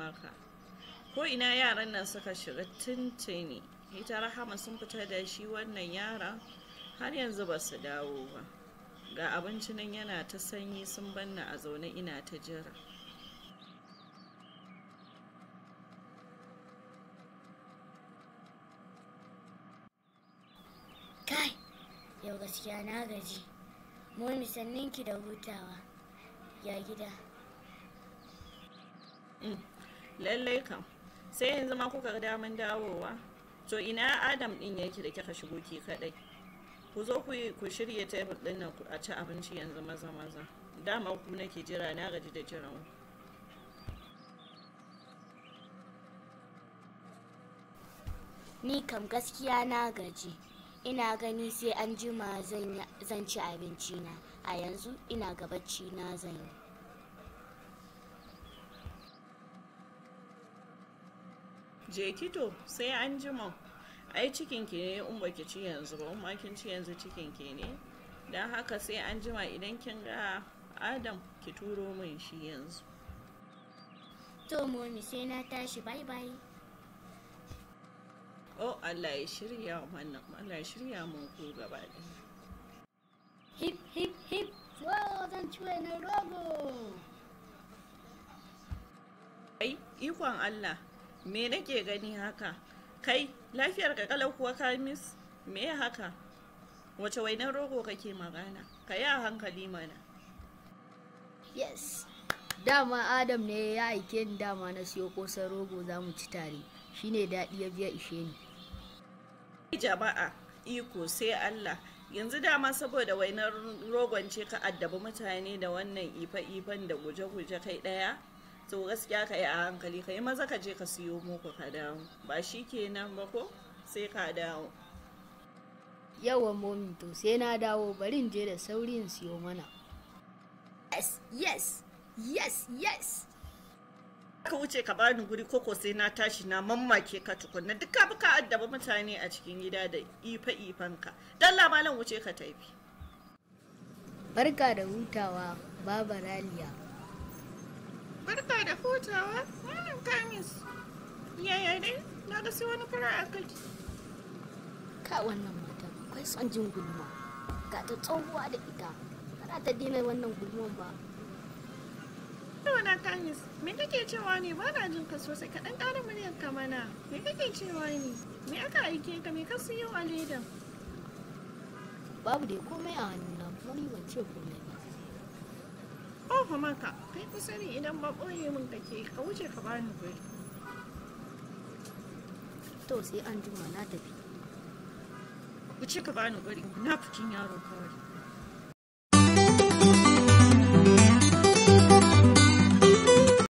haka. Ko ina yaran nan suka shiga tuntuni, ita Rahama sun fita da shi wannan yaran har yanzu ba su dawo ba. Ga abinci nan yana ta sanyi sun banna a zaune ina ta jira. Kai, yau gaskiya na gaji. Momi sanninki da hutawa. Ya gida. Lallai kam, sai yanzu ma kuka ga daman dawowa. To ina Adam ɗin yake da kika shigo ki kaɗai? Ku zo ku shirya tebur ɗin nan a ci abinci yanzu maza. Dama ku nake jira, na gaji da jiran. Ni kam gaskiya na gaji. Ina gani sai an jima zan ci abinci na. A yanzu ina ga bacci na zan yi. Je kito sai an jima. Ai cikinki ne in baki ci yanzu ba, in kin ci yanzu cikinki ne. Don haka sai an jima idan kin ga Adam ki turo min shi yanzu. To momi sai na tashi, bye bye. Oh Allah ya shirya wannan, Allah ya shirya mun ku gaba ɗaya. Hip hip hip, zan ci wani rogo. Ai ikon Allah, me nake gani haka? Kai lafiyar ka kalau kuwa Kamis? Me ya haka? Wace wainar rogo kake magana? Ka yi a hankali mana. Yes. Dama Adam ne ya aike ni, dama na siyo kosan rogo za mu ci tare. Shine daɗi ya biya ishe ni. Jama'a, iko sai Allah. Yanzu dama saboda wainar rogon ce ka addabi mutane da wannan ifa-ifan da guje-guje kai ɗaya? To gaskiya ka yi a hankali, ka yi maza ka je ka siyo muku ka dawo. Ba shi kenan ba ko? Sai ka dawo. Yawan momi, to sai na dawo, bari in je da sauri in siyo mana. Yes. Ka wuce ka bani guri koko sai na tashi na mammake ka tukunna, duk ka buka addaba mutane a cikin gida da ifa-ifanka. Dan lamalan wuce ka tafi. Barka da hutawa, Baba Raliya. Barka da hutawa, wannan Kamis. Yaya ne? Na ga sai wani fara a kai. Ka wannan matan akwai son jin gulma. Ga ta tsohuwa da ita. Ba ta daina wannan gulman ba. Yawana Kamis, me kake cewa ne? Ba na jin ka sosai, ka ɗan ƙara muryar ka mana. Me kake cewa ne? Me aka aike ka? Me ka siyo a ledan? Babu dai komai a hannuna, wani ban ce komai ba. Oh maka, kai kusa ne idan ba ɓoye min kake, ka wuce ka bani guri. To sai an jima na tafi. Wuce ka bani guri, na fikin yaro kawai.